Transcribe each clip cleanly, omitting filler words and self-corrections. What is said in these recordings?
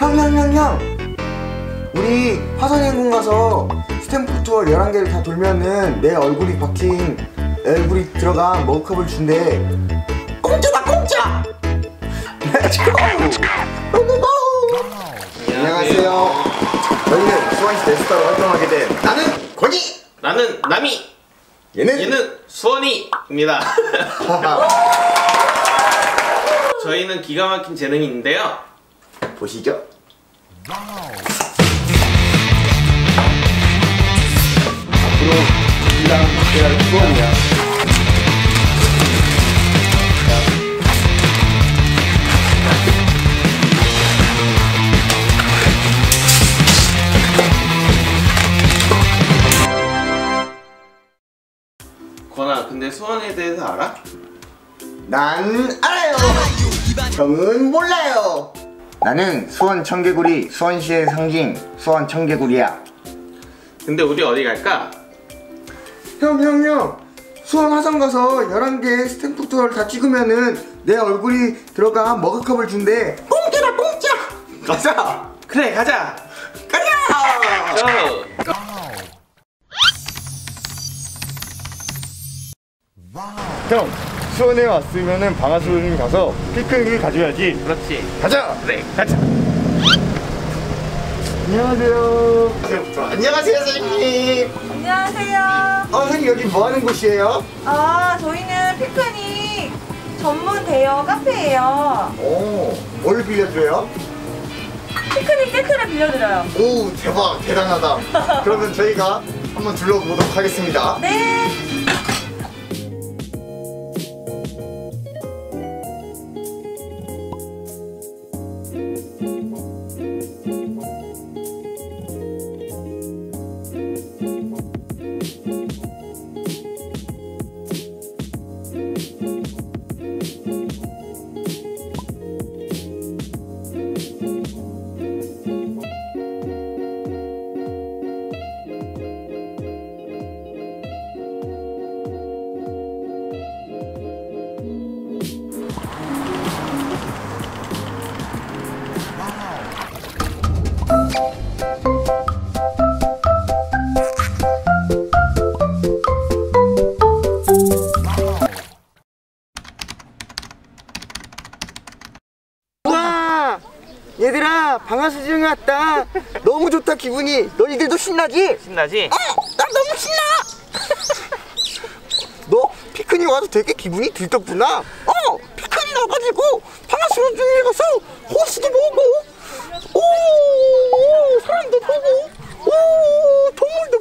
형! 우리 화성행궁 가서 스탬프 투어 11개를 다 돌면은 내 얼굴이 박힌 얼굴이 들어간 머그컵을 준대. 공짜다 공짜! 렛츠고! 고고고! 안녕하세요. 저희는 수원시 대스타로 활동하게 된 나는 권이! 나는 남이! 얘는 수원이입니다. 저희는 기가 막힌 재능이 있는데요. 보시죠. 앞으로 이랑 내가 수원이야. 권아, 근데 수원에 대해서 알아? 난 알아요. 형은 몰라요. 나는 수원 청개구리, 수원시의 상징 수원 청개구리야. 근데 우리 어디 갈까? 형 수원 화성 가서 11개의 스탬프 투어를 다 찍으면은 내 얼굴이 들어간 머그컵을 준대. 공짜다 공짜! 가자! 그래, 가자! 가자! 형, 수원에 왔으면은 방아순 가서 피크닉을 가져야지. 그렇지. 가자! 그래, 가자! 안녕하세요. 안녕하세요, 선생님. 안녕하세요. 선생님 여기 뭐 하는 곳이에요? 저희는 피크닉 전문 대여 카페예요. 오, 뭘 빌려줘요? 피크닉 세트를 빌려드려요. 오, 대박, 대단하다. 그러면 저희가 한번 둘러보도록 하겠습니다. 네. 얘들아, 방아수중에 왔다. 너무 좋다, 기분이. 너희들도 신나지? 신나지? 나 너무 신나. 너 피크닉 와서 되게 기분이 들떴구나. 피크닉 와가지고 방아수중에 가서 호수도 보고, 사람도 보고, 동물도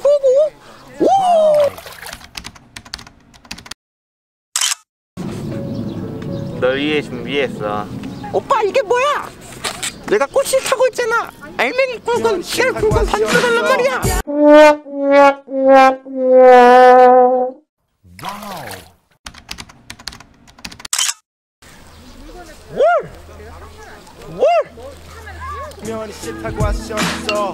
보고. 널 위해 준비했어. 오빠, 이게 뭐야? 내가 꽃을 타고 있잖아. 알맹이 꿀건 씨알 꿀건 반죽달란 말이야. 명언이 싫다고 하셨어.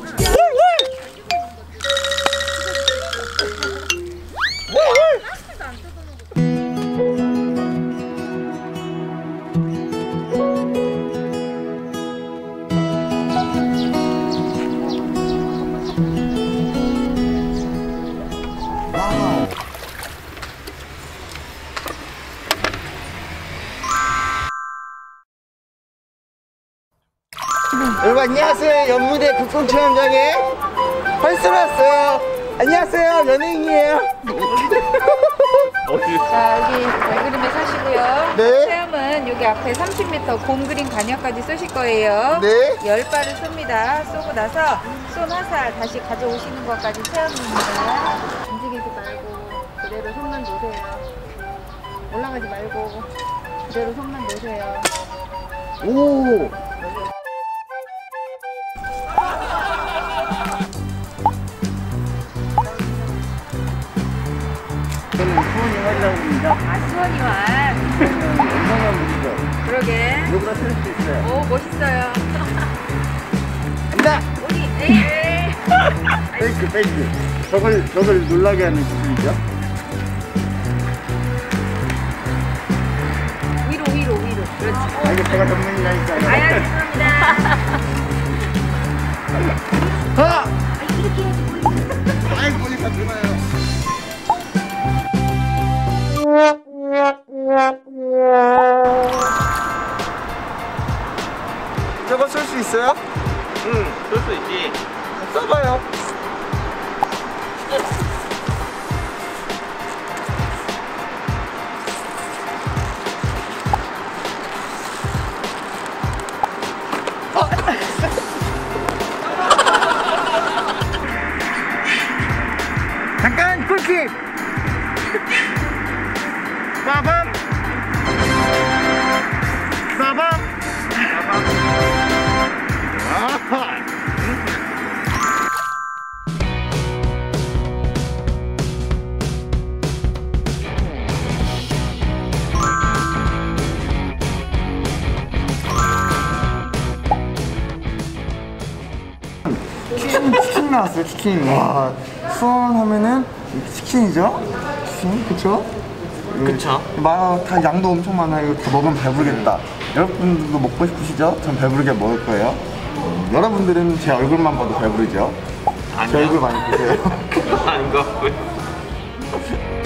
여러분 안녕하세요. 연무대 국궁체험장에 펄스로 왔어요. 안녕하세요. 연예인이에요. 자, 여기 발그림에 사시고요. 네. 체험은 여기 앞에 30m 곰그림 간역까지 쏘실 거예요. 네. 10발을 쏩니다. 쏘고 나서 쏜 화살 다시 가져오시는 것까지 체험입니다. 움직이지 말고 그대로 손만 놓으세요. 올라가지 말고 그대로 손만 놓으세요. 오. 수원이만. 그러게. 누구나 쓸 수 있어요. 오, 멋있어요. 간다. 어디? 에이. 페이크. 저걸 놀라게 하는 기술이죠. 위로. 그렇지. 이게 제가 전문이라니까요. 알겠습니다. 저거 쓸 수 있어요? 응, 쏠 수 있지. 써봐요. 잠깐 꿀팁. 빠밤. 빠밤. 아하. 치킨 나왔어요. 치킨. 와, 수원 하면은 치킨이죠? 치킨, 그쵸? 그쵸. 다 양도 엄청 많아요. 이거 다 먹으면 배부르겠다. 여러분들도 먹고 싶으시죠? 전 배부르게 먹을 거예요. 여러분들은 제 얼굴만 봐도 배부르죠? 제 아니요. 얼굴 많이 보세요. 아닌 것 같고요.